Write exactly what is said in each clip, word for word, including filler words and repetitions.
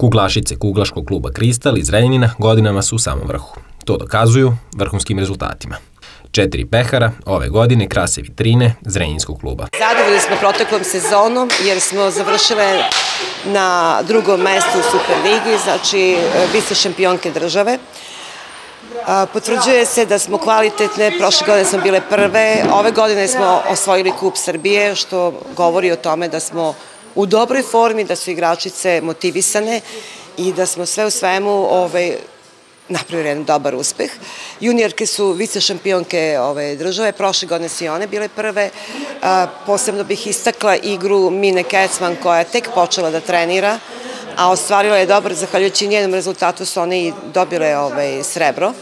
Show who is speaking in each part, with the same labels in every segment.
Speaker 1: Kuglašice Kuglaškog kluba Kristal iz Zrenjanina godinama su u samom vrhu. To dokazuju vrhunskim rezultatima. Četiri pehara ove godine krase vitrine Zrenjinskog kluba.
Speaker 2: Zadovoljni smo proteklom sezonom jer smo završile na drugom mestu u Superligi, znači vice šampionke države. Potvrđuje se da smo kvalitetne, prošle godine smo bile prve, ove godine smo osvojili Kup Srbije, što govori o tome da smo u dobroj formi, da su igračice motivisane i da smo sve u svemu ovaj, napravili jedan dobar uspeh. Juniorke su vice šampionke ove države, prošle godine su i one bile prve. Posebno bih istakla igru Mine Kecman koja je tek počela da trenira, a ostvarila je dobro, zahvaljujući njenom rezultatu su one i dobile ovaj, srebro.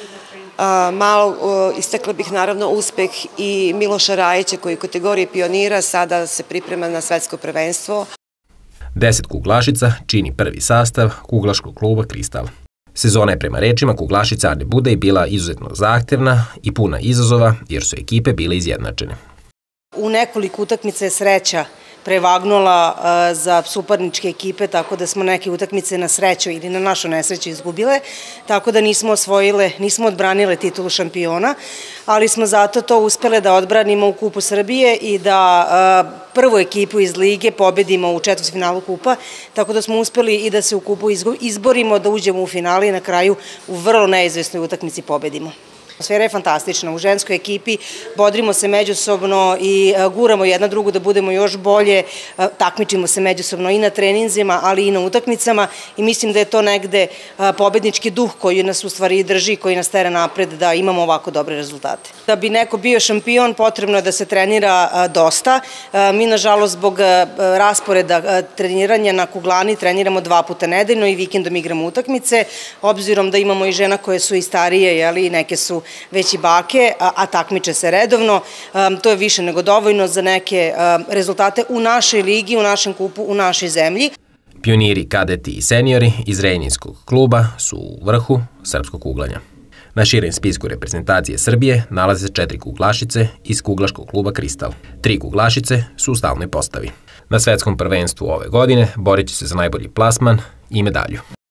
Speaker 2: Malo istakla bih naravno uspeh i Miloša Rajića koji u kategoriji pionira sada se priprema na svetsko prvenstvo.
Speaker 1: Deset kuglašica čini prvi sastav Kuglaškog kluba Kristal. Sezona je prema rečima kuglašica Ane Budej bila izuzetno zahtevna i puna izazova jer su ekipe bile izjednačene.
Speaker 3: U nekoliko utakmica je sreća prevagnula za suparničke ekipe, tako da smo neke utakmice na sreću ili na našu nesreću izgubile, tako da nismo osvojile, nismo odbranile titulu šampiona, ali smo zato to uspele da odbranimo u Kupu Srbije i da prvu ekipu iz lige pobedimo u četvrtfinalu Kupa, tako da smo uspeli i da se u Kupu izborimo, da uđemo u finale i na kraju u vrlo neizvesnoj utakmici pobedimo. Atmosfera je fantastična. U ženskoj ekipi bodrimo se međusobno i guramo jedna drugu da budemo još bolje, takmičimo se međusobno i na treninzima, ali i na utakmicama i mislim da je to negde pobednički duh koji nas u stvari drži, koji nas tera napred da imamo ovako dobre rezultate. Da bi neko bio šampion, potrebno je da se trenira dosta. Mi, nažalost, zbog rasporeda treniranja na kuglani treniramo dva puta nedeljno i vikendom igramo utakmice, obzirom da imamo i žena koje su i starije, i neke su već i bake, a takmiče se redovno. To je više nego dovoljno za neke rezultate u našoj ligi, u našem kupu, u našoj zemlji.
Speaker 1: Pioniri, kadeti i seniori iz Zrenjinskog kluba su u vrhu srpskog kuglanja. Na širem spisku reprezentacije Srbije nalaze se četiri kuglašice iz Kuglaškog kluba Kristal. Tri kuglašice su u stalnoj postavi. Na svetskom prvenstvu ove godine borit će se za najbolji plasman i medalju.